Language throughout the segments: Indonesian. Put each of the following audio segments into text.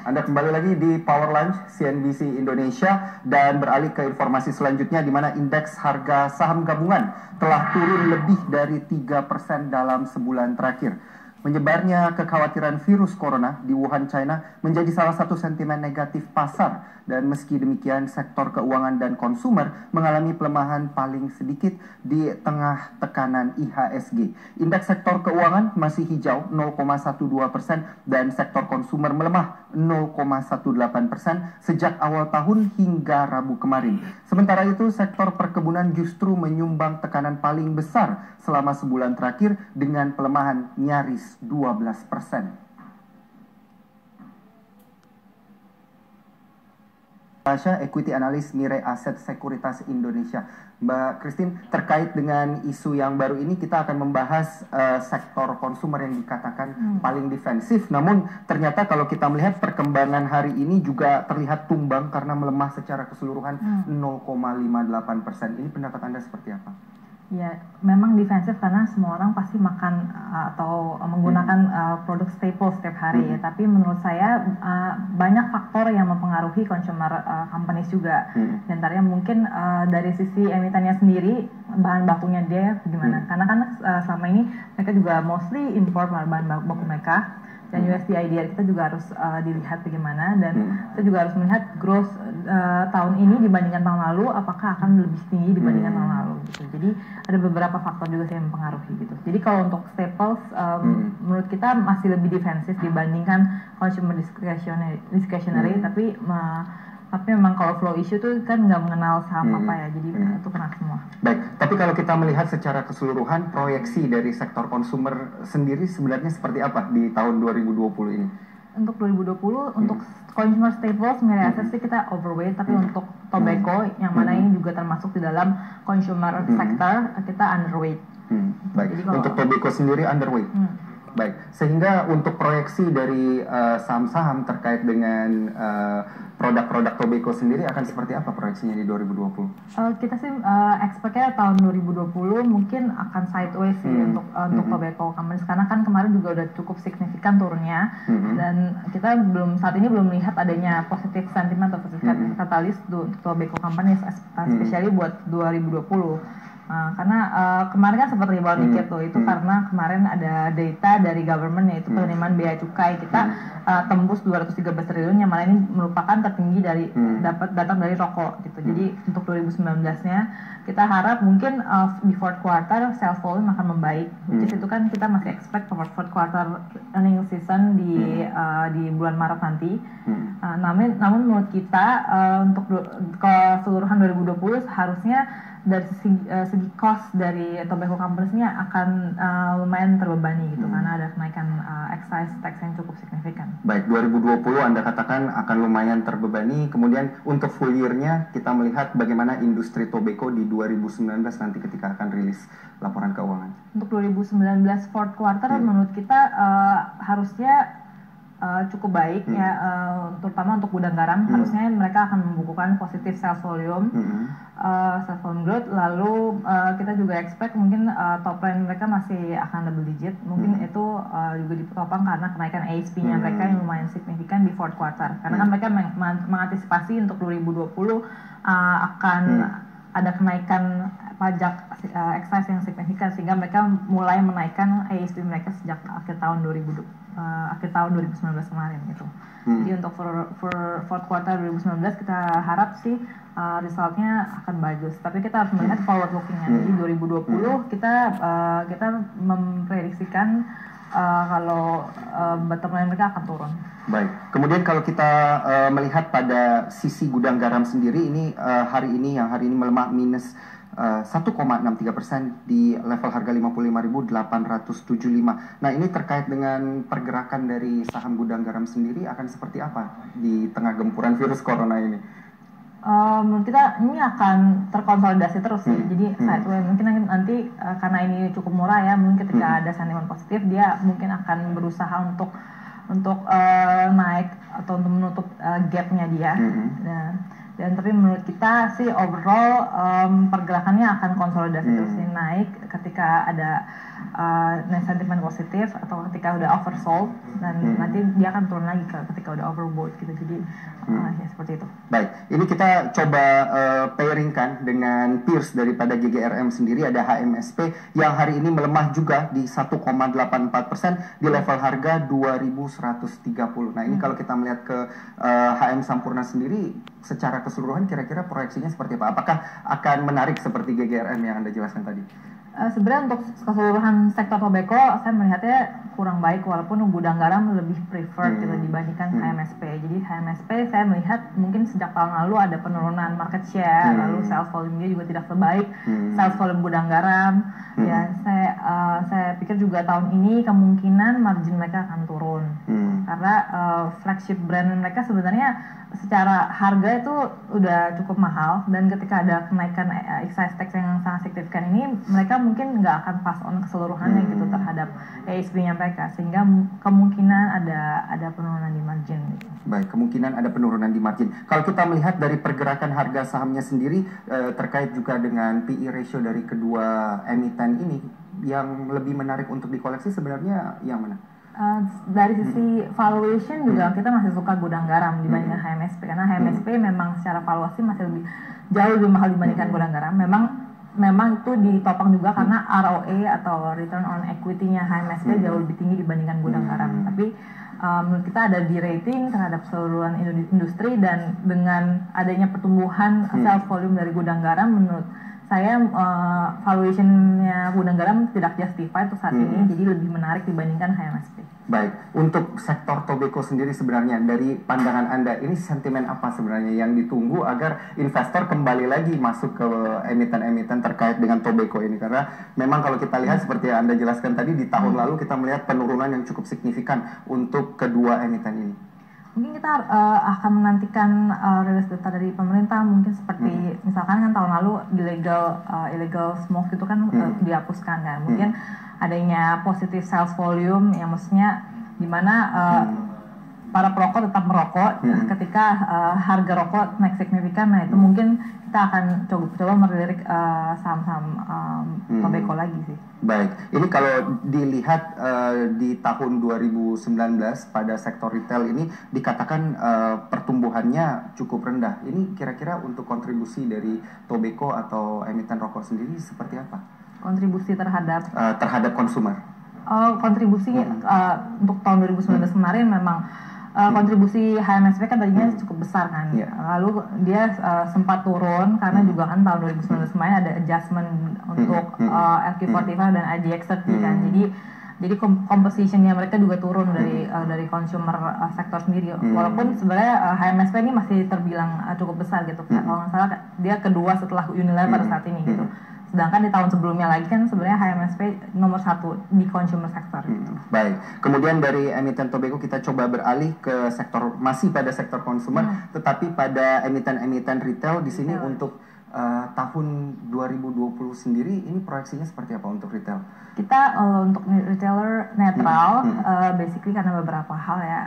Anda kembali lagi di Power Lunch CNBC Indonesia dan beralih ke informasi selanjutnya di mana indeks harga saham gabungan telah turun lebih dari 3% dalam sebulan terakhir. Menyebarnya kekhawatiran virus corona di Wuhan, China menjadi salah satu sentimen negatif pasar dan meski demikian sektor keuangan dan konsumer mengalami pelemahan paling sedikit di tengah tekanan IHSG. Indeks sektor keuangan masih hijau 0,12% dan sektor konsumer melemah 0,18% sejak awal tahun hingga Rabu kemarin. Sementara itu sektor perkebunan justru menyumbang tekanan paling besar selama sebulan terakhir dengan pelemahan nyaris 12%. Tasha, Equity Analyst Mirae Asset Sekuritas Indonesia. Mbak Christine, terkait dengan isu yang baru ini kita akan membahas sektor konsumer yang dikatakan paling defensif. Namun ternyata kalau kita melihat perkembangan hari ini juga terlihat tumbang karena melemah secara keseluruhan 0,58%. Ini pendapat Anda seperti apa? Ya, memang defensif karena semua orang pasti makan atau menggunakan produk staple setiap hari. Tapi menurut saya banyak faktor yang mempengaruhi consumer companies juga. Di antaranya mungkin dari sisi emitennya sendiri, bahan bakunya dia bagaimana. Karena kan selama ini mereka juga mostly import bahan baku mereka. Dan USD IDR kita juga harus dilihat bagaimana, dan kita juga harus melihat growth tahun ini dibandingkan tahun lalu apakah akan lebih tinggi dibandingkan tahun lalu gitu. Jadi ada beberapa faktor juga sih yang mempengaruhi gitu. Jadi kalau untuk staples menurut kita masih lebih defensif dibandingkan consumer discretionary, tapi memang kalau flow issue tuh kan nggak mengenal saham apa ya, jadi itu kena semua. Baik, tapi kalau kita melihat secara keseluruhan proyeksi dari sektor konsumer sendiri sebenarnya seperti apa di tahun 2020 ini? Untuk 2020, untuk consumer staples, Mirae Asset sih kita overweight, tapi untuk tobacco, yang mana ini juga termasuk di dalam consumer sector, kita underweight. Baik, jadi untuk tobacco sendiri underweight? Baik, sehingga untuk proyeksi dari saham-saham terkait dengan produk-produk tobacco sendiri akan seperti apa proyeksinya di 2020? Kita sih expect-nya tahun 2020 mungkin akan sideways sih untuk tobacco companies, karena kan kemarin juga udah cukup signifikan turunnya, dan kita saat ini belum melihat adanya positive sentiment atau positive katalis untuk tobacco companies, especially buat 2020. Karena kemarin kan sempat rebound dikit tuh, itu karena kemarin ada data dari government, yaitu penerimaan bea cukai kita tembus 213 triliun, yang mana ini merupakan tertinggi dari datang dari rokok gitu. Jadi untuk 2019-nya kita harap mungkin di fourth quarter sales volume akan membaik, which is itu kan kita masih expect fourth quarter earning season di bulan Maret nanti. Namun menurut kita untuk keseluruhan 2020 harusnya dari segi cost dari tobacco companies-nya akan lumayan terbebani gitu, karena ada kenaikan excise tax yang cukup signifikan. Baik, 2020 Anda katakan akan lumayan terbebani, kemudian untuk full year-nya kita melihat bagaimana industri tobacco di 2019 nanti ketika akan rilis laporan keuangan. Untuk 2019 fourth quarter menurut kita harusnya cukup baik ya, terutama untuk gudang garam. Harusnya mereka akan membukukan positif sales volume, sales volume growth. Lalu kita juga expect mungkin top line mereka masih akan double digit. Mungkin itu juga ditopang karena kenaikan ASP-nya mereka yang lumayan signifikan di fourth quarter. Karena kan mereka mengantisipasi untuk 2020 akan ada kenaikan pajak excise yang signifikan, sehingga mereka mulai menaikkan ASP mereka sejak akhir tahun 2019 kemarin gitu. Jadi untuk fourth quarter 2019 kita harap sih resultnya akan bagus. Tapi kita harus melihat forward looking-nya. Jadi 2020 kita memprediksikan kalau bottom line mereka akan turun. Baik. Kemudian kalau kita melihat pada sisi gudang garam sendiri, ini hari ini melemah minus 1,63% di level harga 55.875. Nah, ini terkait dengan pergerakan dari saham gudang garam sendiri akan seperti apa di tengah gempuran virus corona ini? Menurut kita ini akan terkonsolidasi terus sih. Jadi sideways mungkin nanti karena ini cukup murah ya, mungkin ketika ada sentimen positif dia mungkin akan berusaha untuk naik atau untuk menutup gapnya dia. Nah, Dan tapi menurut kita sih overall pergerakannya akan konsolidasi terus naik ketika ada sentimen positif atau ketika udah oversold, dan nanti dia akan turun lagi ketika udah overbought gitu. Jadi ya seperti itu. Baik, ini kita coba pairingkan dengan peers daripada GGRM sendiri. Ada HMSP yang hari ini melemah juga di 1,84% di level harga 2.130. Nah ini kalau kita melihat ke HM Sampurna sendiri secara keseluruhan kira-kira proyeksinya seperti apa? Apakah akan menarik seperti GGRM yang Anda jelaskan tadi? Sebenarnya untuk keseluruhan sektor tobacco saya melihatnya kurang baik, walaupun gudang garam lebih preferred gitu dibandingkan HMSP. Jadi HMSP saya melihat mungkin sejak tahun lalu ada penurunan market share, lalu sales volume dia juga tidak sebaik sales volume gudang garam. Ya saya pikir juga tahun ini kemungkinan margin mereka akan turun karena flagship brand mereka sebenarnya secara harga itu udah cukup mahal, dan ketika ada kenaikan excise tax yang sangat signifikan ini, mereka mungkin nggak akan pass on keseluruhannya gitu terhadap ASP-nya mereka, sehingga kemungkinan ada penurunan di margin gitu. Baik, kemungkinan ada penurunan di margin. Kalau kita melihat dari pergerakan harga sahamnya sendiri terkait juga dengan PE ratio dari kedua emiten ini, yang lebih menarik untuk dikoleksi sebenarnya yang mana? Dari sisi valuation juga kita masih suka gudang garam dibandingkan HMSP, karena HMSP memang secara valuasi masih jauh lebih mahal dibandingkan gudang garam. Memang itu ditopang juga karena ROE atau return on equity-nya HMSP jauh lebih tinggi dibandingkan gudang garam. Tapi menurut kita ada de-rating terhadap seluruhan industri, dan dengan adanya pertumbuhan sales volume dari gudang garam, menurut saya valuation-nya gudang garam tidak justified untuk saat ini, jadi lebih menarik dibandingkan HMSP. Baik, untuk sektor tobacco sendiri sebenarnya dari pandangan Anda ini sentimen apa sebenarnya yang ditunggu agar investor kembali lagi masuk ke emiten-emiten terkait dengan tobacco ini? Karena memang kalau kita lihat seperti yang Anda jelaskan tadi, di tahun lalu kita melihat penurunan yang cukup signifikan untuk kedua emiten ini. Mungkin kita akan menantikan rilis data dari pemerintah, mungkin seperti misalkan kan tahun lalu illegal smoke itu kan dihapuskan kan. Mungkin adanya positive sales volume yang maksudnya dimana para perokok tetap merokok ketika harga rokok naik signifikan. Nah itu mungkin kita akan coba melirik saham-saham tobacco lagi sih. Baik, ini kalau dilihat di tahun 2019 pada sektor retail ini dikatakan pertumbuhannya cukup rendah. Ini kira-kira untuk kontribusi dari tobacco atau emiten rokok sendiri seperti apa? Kontribusi terhadap konsumer. Kontribusi untuk tahun 2019 kemarin memang kontribusi HMSP kan tadinya cukup besar kan. Lalu dia sempat turun karena juga kan tahun 2019 kemarin ada adjustment untuk RQ45 dan IDX30 kan. Jadi compositionnya mereka juga turun dari consumer sektor sendiri. Walaupun sebenarnya HMSP ini masih terbilang cukup besar gitu. Kalau nggak salah dia kedua setelah Unilever saat ini gitu. Sedangkan di tahun sebelumnya lagi kan sebenarnya HMSP nomor 1 di consumer sector gitu. Baik, kemudian dari emiten tobacco kita coba beralih ke sektor, masih pada sektor consumer, tetapi pada emiten-emiten retail di sini untuk tahun 2020 sendiri ini proyeksinya seperti apa untuk retail? Kita untuk retailer netral, basically karena beberapa hal ya.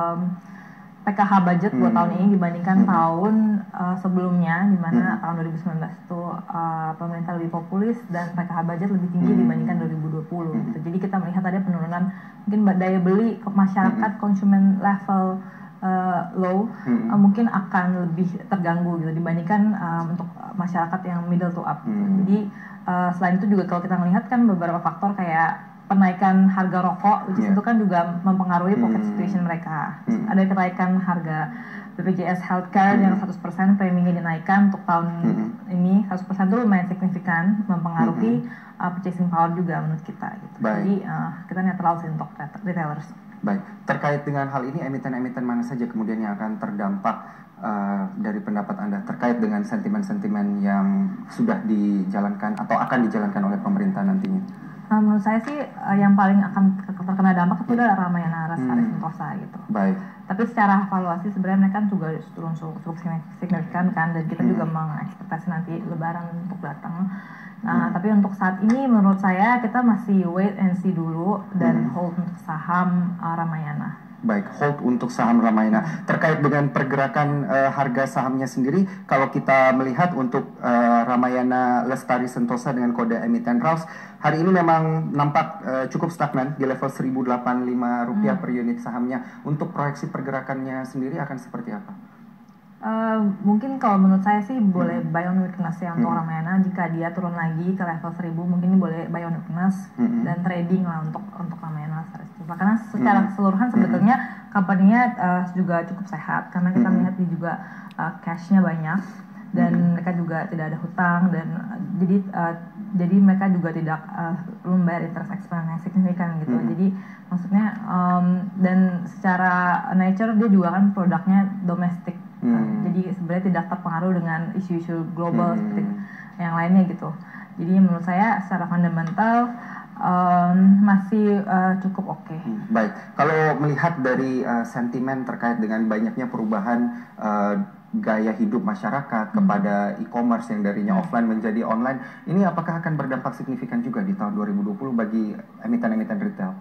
PKH budget buat tahun ini dibandingkan tahun sebelumnya, di mana tahun 2019 itu pemerintah lebih populis dan PKH budget lebih tinggi dibandingkan 2020 gitu. Jadi kita melihat ada penurunan mungkin daya beli ke masyarakat konsumen level low mungkin akan lebih terganggu gitu dibandingkan untuk masyarakat yang middle to up gitu. Jadi selain itu juga kalau kita melihat kan beberapa faktor kayak penaikan harga rokok, which is itu kan juga mempengaruhi pocket situation mereka. Ada kenaikan harga BPJS Healthcare yang 100% preminya dinaikkan untuk tahun ini, 100% itu lumayan signifikan, mempengaruhi purchasing power juga menurut kita gitu. Jadi kita netral sih untuk retailers. Baik, terkait dengan hal ini emiten-emiten mana saja kemudian yang akan terdampak dari pendapat Anda terkait dengan sentimen-sentimen yang sudah dijalankan atau akan dijalankan oleh pemerintah nantinya? Menurut saya sih yang paling akan terkena dampak itu adalah Ramayana, Lestari, Sentosa gitu. Baik. Tapi secara valuasi sebenarnya mereka juga turun cukup signifikan kan, dan kita juga mengekspektasi nanti Lebaran untuk datang. Nah, tapi untuk saat ini menurut saya kita masih wait and see dulu dan hold untuk saham Ramayana. Baik, hold untuk saham Ramayana. Terkait dengan pergerakan harga sahamnya sendiri, kalau kita melihat untuk Ramayana Lestari Sentosa dengan kode emiten RALS, hari ini memang nampak cukup stagnan di level Rp1.085 per unit sahamnya. Untuk proyeksi pergerakannya sendiri akan seperti apa? Mungkin kalau menurut saya sih boleh buy on weakness ya untuk Ramayana. Jika dia turun lagi ke level 1000 mungkin boleh buy on weakness dan trading lah untuk Ramayana. Karena secara keseluruhan sebetulnya company-nya juga cukup sehat karena kita melihat dia juga cash-nya banyak dan mereka juga tidak ada hutang dan jadi mereka juga tidak membayar interest expense yang signifikan gitu. Jadi maksudnya dan secara nature dia juga kan produknya domestik. Jadi sebenarnya tidak terpengaruh dengan isu-isu global seperti yang lainnya gitu. Jadi menurut saya secara fundamental masih cukup oke. Baik, kalau melihat dari sentimen terkait dengan banyaknya perubahan gaya hidup masyarakat kepada e-commerce yang darinya offline menjadi online, ini apakah akan berdampak signifikan juga di tahun 2020 bagi emiten-emiten retail?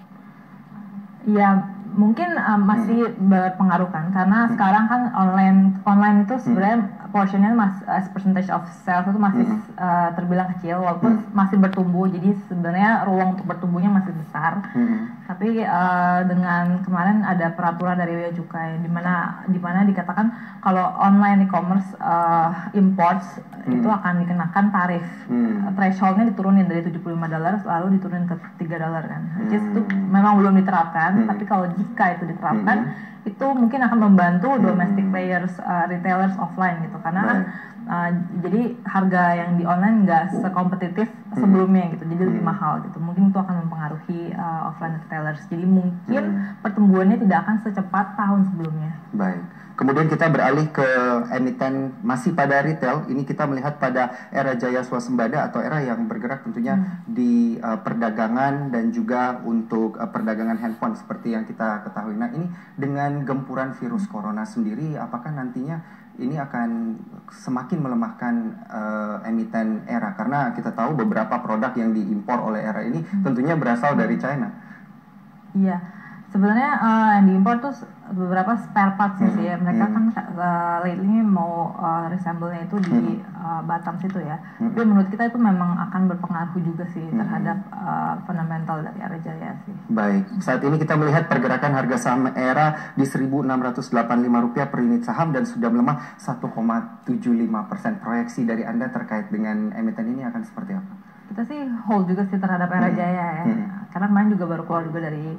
Ya mungkin masih berpengaruh kan karena sekarang kan online itu sebenarnya portionnya as percentage of sales itu masih terbilang kecil walaupun masih bertumbuh, jadi sebenarnya ruang untuk bertumbuhnya masih besar. Tapi dengan kemarin ada peraturan dari Bea Cukai di mana dikatakan kalau online e-commerce imports itu akan dikenakan tarif. Thresholdnya diturunin dari $75 lalu diturunin ke $3 kan. Which is itu memang belum diterapkan, tapi kalau jika itu diterapkan itu mungkin akan membantu domestic players, retailers offline gitu karena jadi harga yang di online nggak sekompetitif sebelumnya gitu, jadi lebih mahal gitu. Mungkin itu akan mempengaruhi offline retailers. Jadi mungkin pertumbuhannya tidak akan secepat tahun sebelumnya. Baik. Kemudian kita beralih ke emiten masih pada retail. Ini kita melihat pada era Jaya Swasembada atau era yang bergerak tentunya di perdagangan dan juga untuk perdagangan handphone seperti yang kita ketahui. Nah ini dengan gempuran virus corona sendiri, apakah nantinya ini akan semakin melemahkan emiten era? Karena kita tahu beberapa produk yang diimpor oleh era ini tentunya berasal dari China. Iya. Sebenarnya yang diimpor tuh beberapa spare parts sih ya. Mereka kan lately mau reassemble-nya itu di Batam situ ya. Tapi menurut kita itu memang akan berpengaruh juga sih terhadap fundamental dari Era Jaya sih. Baik, saat ini kita melihat pergerakan harga saham Era di Rp1.685 per unit saham dan sudah melemah 1,75%. Proyeksi dari Anda terkait dengan emiten ini akan seperti apa? Kita sih hold juga sih terhadap Era Jaya ya. Karena kemarin juga baru keluar juga dari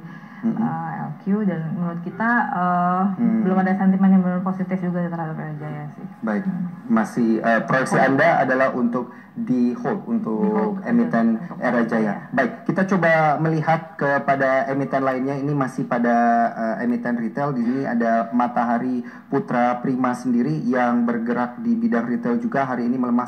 LQ dan menurut kita belum ada sentimen yang benar positif juga terhadap Era Jaya sih. Baik, masih proyeksi Anda adalah untuk di hold untuk emiten Era Jaya. Baik, kita coba melihat kepada emiten lainnya. Ini masih pada emiten retail. Di sini ada Matahari Putra Prima sendiri yang bergerak di bidang retail juga. Hari ini melemah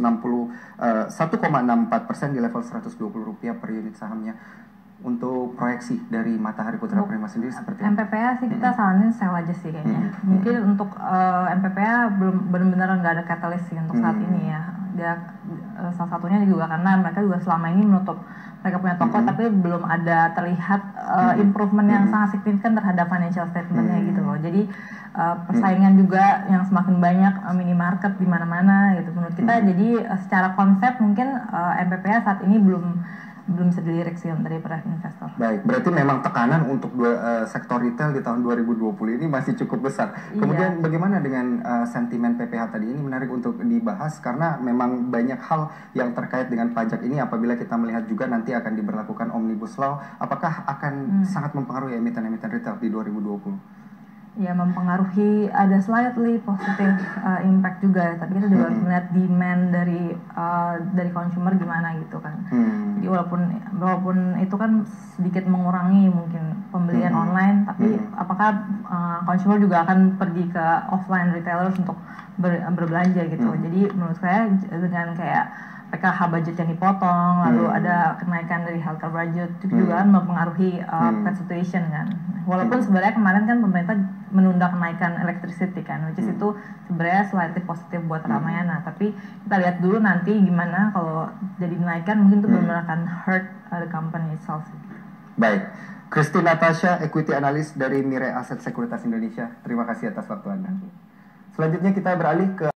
1,64% di level Rp120 per unit sahamnya. Untuk proyeksi dari Matahari Putra Prima sendiri seperti apa? MPPA sih kita saranin sell aja sih kayaknya. Mungkin untuk MPPA belum benar-benar nggak ada katalis sih untuk saat ini ya. Dia salah satunya juga karena mereka juga selama ini menutup mereka punya toko tapi belum ada terlihat improvement yang sangat signifikan terhadap financial statementnya gitu loh. Jadi persaingan juga yang semakin banyak, minimarket di mana-mana gitu menurut kita. Jadi secara konsep mungkin MPPA saat ini belum bisa dilirik sih dari para investor. Baik, berarti memang tekanan untuk sektor retail di tahun 2020 ini masih cukup besar. Kemudian bagaimana dengan sentimen PPH tadi? Ini menarik untuk dibahas karena memang banyak hal yang terkait dengan pajak ini. Apabila kita melihat juga nanti akan diberlakukan Omnibus Law, apakah akan sangat mempengaruhi emiten-emiten retail di 2020? Ya mempengaruhi, ada slightly positive impact juga, tapi kita juga harus melihat demand dari consumer gimana gitu kan. Jadi walaupun itu kan sedikit mengurangi mungkin pembelian online, tapi apakah consumer juga akan pergi ke offline retailers untuk berbelanja gitu. Jadi menurut saya dengan kayak PKH budget yang dipotong, lalu ada kenaikan dari healthcare budget, itu juga kan mempengaruhi pet situation kan. Walaupun sebenarnya kemarin kan pemerintah menunda kenaikan electricity kan, which is itu sebenarnya slightly positif buat Ramayana. Tapi kita lihat dulu nanti gimana kalau jadi kenaikan, mungkin itu benar-benar akan hurt the company itself. Baik. Christine Natasha, Equity Analyst dari Mirae Asset Sekuritas Indonesia. Terima kasih atas waktu Anda. Selanjutnya kita beralih ke